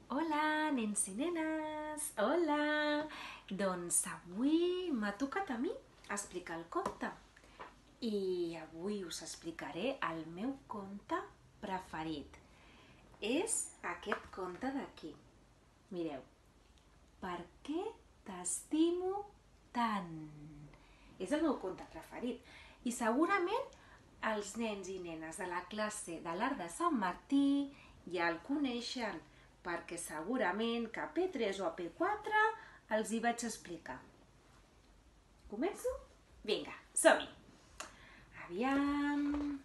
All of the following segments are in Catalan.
Hola, nens i nenes! Hola! Doncs avui m'ha tocat a mi explicar el conte. I avui us explicaré el meu conte preferit. És aquest conte d'aquí. Mireu. Per què t'estimo tant? És el meu conte preferit. I segurament els nens i nenes de la classe de l'Arc de Sant Martí ja el coneixen, perquè segurament que a P3 o a P4 els hi vaig explicar. Començo? Vinga, som-hi! Aviam...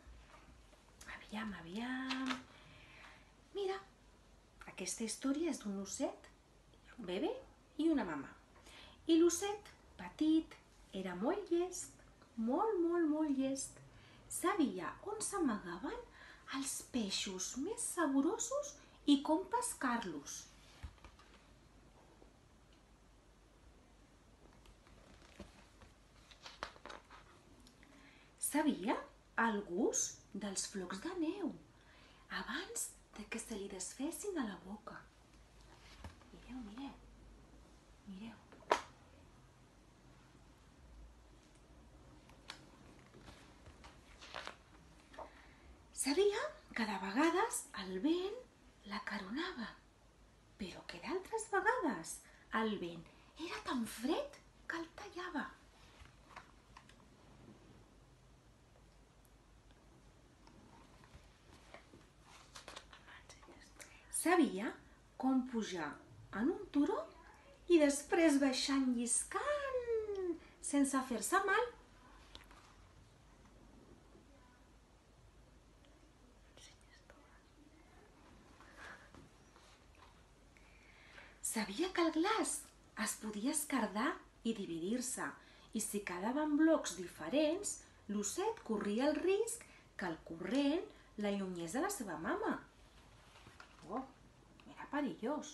Mira, aquesta història és d'un osset, un bebè i una mama. I l'osset, petit, era molt llest, molt llest. Sabia on s'amagaven els peixos més saborosos i com pescar-los. Sabia el gust dels flocs de neu abans que se li desfessin a la boca. Mireu. Sabia que de vegades el vent l'acaronava, però que d'altres vegades el vent era tan fred que el tallava. Sabia com pujar en un turó i després baixar lliscant sense fer-se mal. Sabia que el glaç es podia esquerdar i dividir-se, i si quedaven blocs diferents, l'osset corria el risc que el corrent l'allunyés de la seva mama. Oh, era perillós.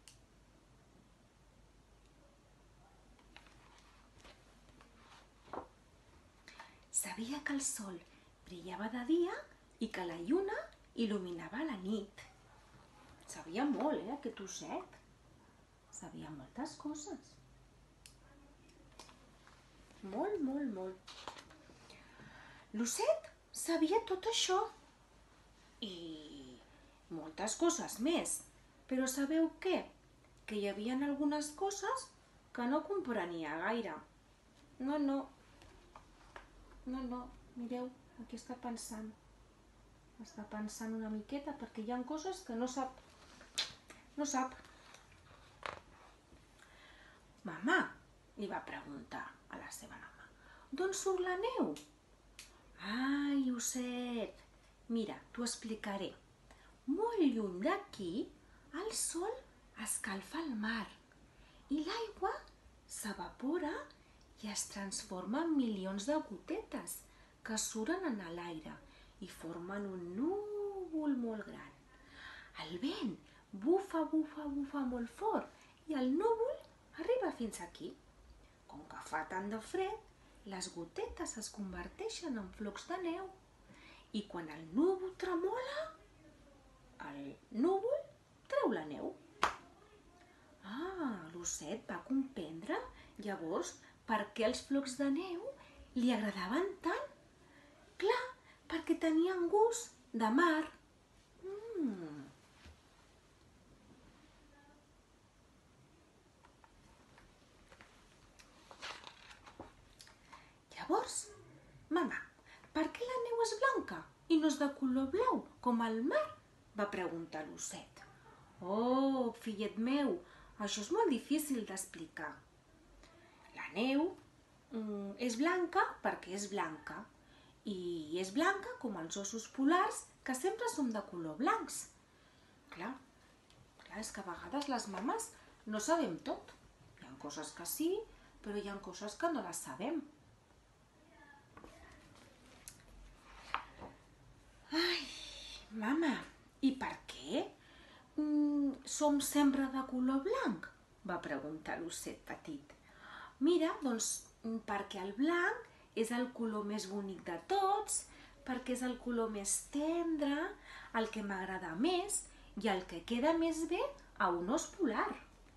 Sabia que el sol brillava de dia i que la lluna il·luminava la nit. Sabia molt, aquest osset. Sabia moltes coses. Molt. L'osset sabia tot això i moltes coses més. Però sabeu què? Que hi havia algunes coses que no comprenia gaire. No, mireu, aquí està pensant. Està pensant una miqueta perquè hi ha coses que no sap. Mamà, li va preguntar a la seva mama, d'on surt la neu? Ai, osset, mira, t'ho explicaré. Molt lluny d'aquí, el sol escalfa el mar i l'aigua s'evapora i es transforma en milions de gotetes que surten en l'aire i formen un núvol molt gran. El vent bufa molt fort i el núvol arriba fins aquí. Com que fa tant de fred, les gotetes es converteixen en flocs de neu i quan el núvol tremola, el núvol treu la neu. L'osset va comprendre llavors per què els flocs de neu li agradaven tant. Clar, perquè tenien gust de mar. Llavors, mama, per què la neu és blanca i no és de color blau, com el mar? Va preguntar l'osset. Oh, fillet meu, això és molt difícil d'explicar. La neu és blanca perquè és blanca i és blanca com els ossos polars que sempre són de color blancs. Clar, és que a vegades les mames no sabem tot. Hi ha coses que sí, però hi ha coses que no les sabem. Ai, mama, i per què som sempre de color blanc? Va preguntar l'osset petit. Mira, doncs perquè el blanc és el color més bonic de tots, perquè és el color més tendre, el que m'agrada més i el que queda més bé a un os polar.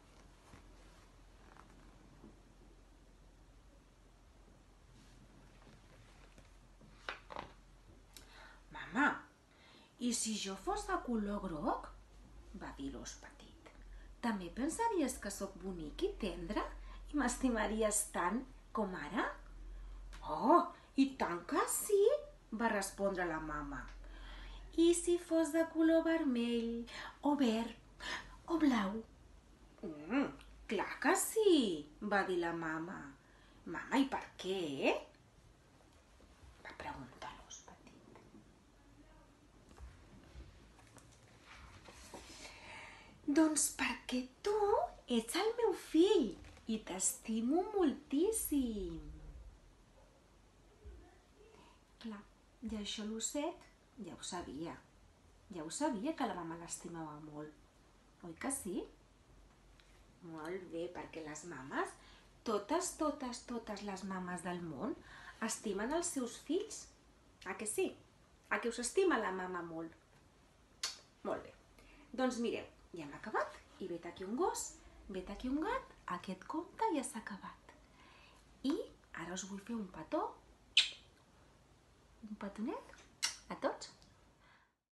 Mama, i si jo fos de color groc? Va dir l'os petit. També pensaries que sóc bonic i tendre i m'estimaries tant com ara? Oh, i tant que sí, va respondre la mama. I si fos de color vermell, o verd, o blau? Clar que sí, va dir la mama. Mama, i per què? Va preguntar l'os petit. Doncs perquè tu ets el meu fill i t'estimo moltíssim. Clar, i això l'osset ja ho sabia. Ja ho sabia que la mama l'estimava molt. Oi que sí? Molt bé, perquè les mames, totes les mames del món, estimen els seus fills. A que sí? A que us estima la mama molt? Molt bé. Doncs mireu, ja hem acabat. I vet aquí un gos, vet aquí un gat, aquest conte ja s'ha acabat. I ara us vull fer un petó, un petonet a tots.